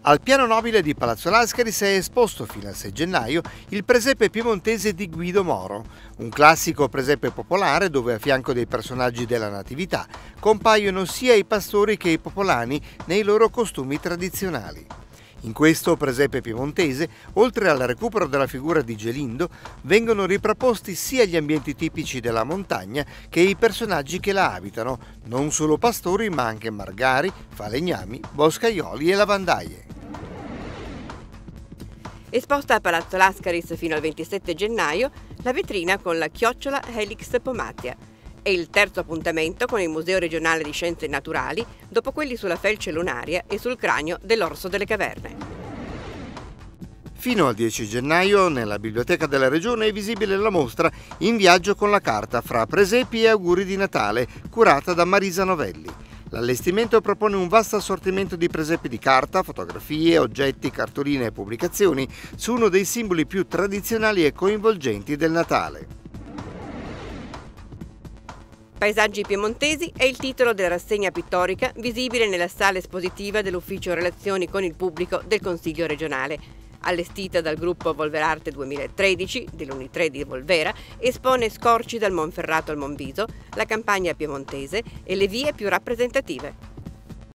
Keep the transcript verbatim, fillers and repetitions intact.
Al piano nobile di Palazzo Lascaris è esposto fino al sei gennaio il presepe piemontese di Guido Moro, un classico presepe popolare dove a fianco dei personaggi della Natività compaiono sia i pastori che i popolani nei loro costumi tradizionali. In questo presepe piemontese, oltre al recupero della figura di Gelindo, vengono riproposti sia gli ambienti tipici della montagna che i personaggi che la abitano, non solo pastori ma anche margari, falegnami, boscaioli e lavandaie. Esposta a Palazzo Lascaris fino al ventisette gennaio la vetrina con la chiocciola Helix pomatia. È il terzo appuntamento con il Museo regionale di Scienze Naturali, dopo quelli sulla felce lunaria e sul cranio dell'orso delle caverne. Fino al dieci gennaio nella Biblioteca della Regione è visibile la mostra In viaggio con la carta fra presepi e auguri di Natale, curata da Marisa Novelli. L'allestimento propone un vasto assortimento di presepi di carta, fotografie, oggetti, cartoline e pubblicazioni su uno dei simboli più tradizionali e coinvolgenti del Natale. Paesaggi piemontesi è il titolo della rassegna pittorica visibile nella sala espositiva dell'Ufficio Relazioni con il Pubblico del Consiglio regionale. Allestita dal gruppo Volverarte duemilatredici dell'Uni tre di Volvera, espone scorci dal Monferrato al Monviso, la campagna piemontese e le vie più rappresentative.